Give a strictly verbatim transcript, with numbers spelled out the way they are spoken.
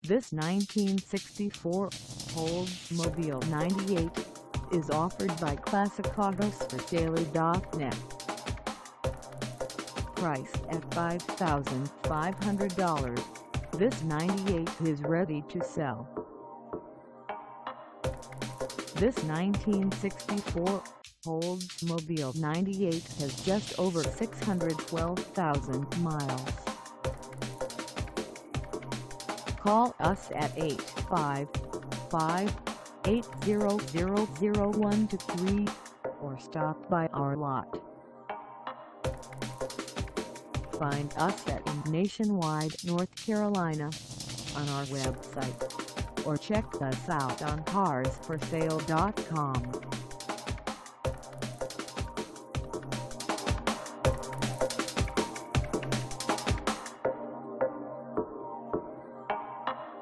This nineteen sixty-four Oldsmobile ninety-eight is offered by Classic Autos For Sale dot net. Priced at five thousand five hundred dollars, this ninety-eight is ready to sell. This nineteen sixty-four Oldsmobile ninety-eight has just over six hundred twelve thousand miles. Call us at eight five five, eight zero zero zero one two three or stop by our lot. Find us at Nationwide, North Carolina on our website, or check us out on Cars For Sale dot com.